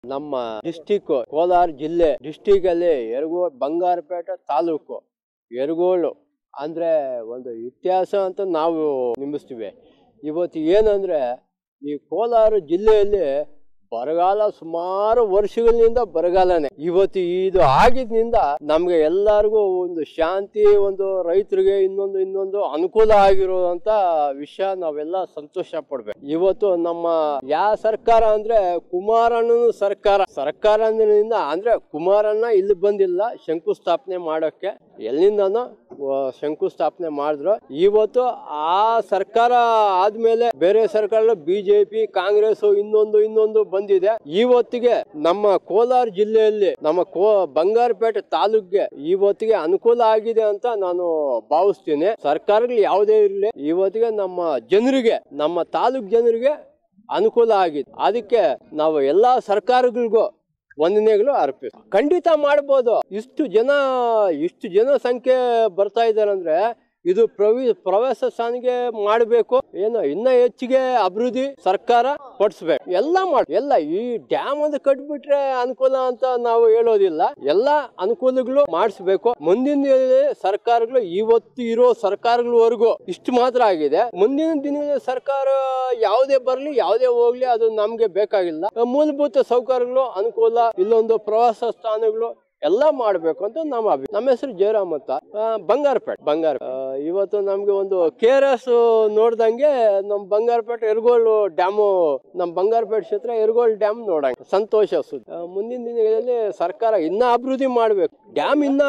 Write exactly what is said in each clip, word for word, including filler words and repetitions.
ನಮ್ಮ ಡಿಸ್ಟಿಕ್ ಕೋಲಾರ ಜಿಲ್ಲೆ ಡಿಸ್ಟಿಕ್ ಅಲ್ಲಿ ಯರಗೋಳ್ ಬಂಗಾರಪೇಟೆ ತಾಲೂಕು ಯರಗೋಳು ಅಂದ್ರೆ ಒಂದು ಇತಿಹಾಸ ಅಂತ ನಾವು ನಿಂಬಿಸ್ತೀವಿ. ಇವತ್ತು ಏನಂದ್ರೆ ಈ ಕೋಲಾರ ಜಿಲ್ಲೆಯಲ್ಲಿ ಬರಗಾಲ ಸುಮಾರು ವರ್ಷಗಳಿಂದ ಬರಗಾಲನೆ. ಇವತ್ತು ಇದು ಆಗಿದ್ನಿಂದ ನಮ್ಗೆ ಎಲ್ಲರಿಗೂ ಒಂದು ಶಾಂತಿ, ಒಂದು ರೈತರಿಗೆ ಇನ್ನೊಂದು ಇನ್ನೊಂದು ಅನುಕೂಲ ಆಗಿರುವಂತ ವಿಷಯ ನಾವೆಲ್ಲ ಸಂತೋಷ ಪಡ್ಬೇಕು. ಇವತ್ತು ನಮ್ಮ ಯಾವ ಸರ್ಕಾರ ಅಂದ್ರೆ ಕುಮಾರಣ್ಣನ ಸರ್ಕಾರ ಸರ್ಕಾರ ಅಂದ್ರಿಂದ ಅಂದ್ರೆ ಕುಮಾರಣ್ಣ ಇಲ್ಲಿ ಬಂದಿಲ್ಲ ಶಂಕುಸ್ಥಾಪನೆ ಮಾಡೋಕ್ಕೆ, ಎಲ್ಲಿಂದನೋ ಶಂಕುಸ್ಥಾಪನೆ ಮಾಡಿದ್ರು. ಇವತ್ತು ಆ ಸರ್ಕಾರ ಆದ್ಮೇಲೆ ಬೇರೆ ಸರ್ಕಾರ ಬಿಜೆಪಿ ಕಾಂಗ್ರೆಸ್ ಇನ್ನೊಂದು ಇನ್ನೊಂದು ಬಂದಿದೆ. ಇವತ್ತಿಗೆ ನಮ್ಮ ಕೋಲಾರ ಜಿಲ್ಲೆಯಲ್ಲಿ ನಮ್ಮ ಕೋ ಬಂಗಾರಪೇಟೆ ತಾಲೂಕ್ಗೆ ಇವತ್ತಿಗೆ ಅನುಕೂಲ ಆಗಿದೆ ಅಂತ ನಾನು ಭಾವಿಸ್ತೀನಿ. ಸರ್ಕಾರಗಳು ಯಾವುದೇ ಇರಲಿ, ಇವತ್ತಿಗೆ ನಮ್ಮ ಜನರಿಗೆ ನಮ್ಮ ತಾಲೂಕ್ ಜನರಿಗೆ ಅನುಕೂಲ ಆಗಿದೆ. ಅದಕ್ಕೆ ನಾವು ಎಲ್ಲಾ ಸರ್ಕಾರಗಳಿಗೂ ವಂದನೆಗಳು ಅರ್ಪಿಸ. ಖಂಡಿತ ಮಾಡ್ಬೋದು. ಇಷ್ಟು ಜನ ಇಷ್ಟು ಜನ ಸಂಖ್ಯೆ ಬರ್ತಾ ಇದ್ದಾರೆ ಅಂದ್ರೆ ಇದು ಪ್ರವಿ ಪ್ರವಾಸ ಸ್ಥಾನಿಗೆ ಮಾಡಬೇಕು. ಏನು ಇನ್ನ ಹೆಚ್ಚಿಗೆ ಅಭಿವೃದ್ಧಿ ಸರ್ಕಾರ ಪಡಿಸ್ಬೇಕು. ಎಲ್ಲ ಮಾಡಿ ಎಲ್ಲ ಈ ಡ್ಯಾಮ್ ಅಂತ ಕಟ್ಬಿಟ್ರೆ ಅನುಕೂಲ ಅಂತ ನಾವು ಹೇಳೋದಿಲ್ಲ. ಎಲ್ಲಾ ಅನುಕೂಲಗಳು ಮಾಡಿಸ್ಬೇಕು. ಮುಂದಿನ ದಿನದಲ್ಲಿ ಸರ್ಕಾರಗಳು ಇವತ್ತು ಇರೋ ಸರ್ಕಾರಗಳವರೆಗೂ ಇಷ್ಟು ಮಾತ್ರ ಆಗಿದೆ. ಮುಂದಿನ ದಿನದಲ್ಲಿ ಸರ್ಕಾರ ಯಾವುದೇ ಬರ್ಲಿ ಯಾವುದೇ ಹೋಗ್ಲಿ ಅದು ನಮ್ಗೆ ಬೇಕಾಗಿಲ್ಲ. ಮೂಲಭೂತ ಸೌಕರ್ಯಗಳು ಅನುಕೂಲ, ಇಲ್ಲೊಂದು ಪ್ರವಾಸ ಸ್ಥಾನಗಳು ಎಲ್ಲ ಮಾಡ್ಬೇಕು ಅಂತ ನಮ್ಮ ಅಭಿಪ್ರಾಯ. ನಮ್ಮ ಹೆಸರು ಜಯರಾಮ್ ಅಂತ, ಬಂಗಾರಪೇಟೆ ಬಂಗಾರ ಇವತ್ತು ನಮ್ಗೆ ಒಂದು ಕೆ ಆರ್ ಎಸ್ ನೋಡ್ದಂಗೆ ನಮ್ ಬಂಗಾರಪೇಟೆ ಯರಗೋಳು ಡ್ಯಾಮು, ನಮ್ ಬಂಗಾರಪೇಟೆ ಕ್ಷೇತ್ರ ಯರಗೋಳು ಡ್ಯಾಮ್ ನೋಡಂಗೆ ಸಂತೋಷ ಸುದ್ದಿ. ಮುಂದಿನ ದಿನಗಳಲ್ಲಿ ಸರ್ಕಾರ ಇನ್ನ ಅಭಿವೃದ್ಧಿ ಮಾಡ್ಬೇಕು. ಡ್ಯಾಮ್ ಇನ್ನ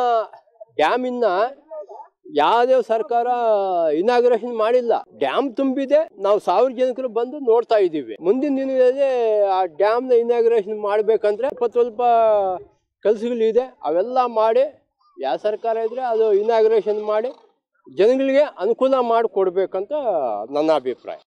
ಡ್ಯಾಮ್ ಇನ್ನ ಯಾವ್ದೇ ಸರ್ಕಾರ ಇನಾಗ್ರೇಷನ್ ಮಾಡಿಲ್ಲ. ಡ್ಯಾಮ್ ತುಂಬಿದೆ, ನಾವು ಸಾವಿರ ಜನಕರು ಬಂದು ನೋಡ್ತಾ ಇದೀವಿ. ಮುಂದಿನ ದಿನಗಳಲ್ಲಿ ಆ ಡ್ಯಾಮ್ ನ ಇನಾಗ್ರೇಷನ್ ಮಾಡ್ಬೇಕಂದ್ರೆ ಸ್ವಲ್ಪ ಸ್ವಲ್ಪ ಕೆಲಸಗಳಿದೆ, ಅವೆಲ್ಲ ಮಾಡಿ ಯಾವ ಸರ್ಕಾರ ಇದ್ರೆ ಅದು ಇನಾಗ್ರೇಷನ್ ಮಾಡಿ ಜನಗಳಿಗೆ ಅನುಕೂಲ ಮಾಡಿಕೊಡ್ಬೇಕಂತ ನನ್ನ ಅಭಿಪ್ರಾಯ.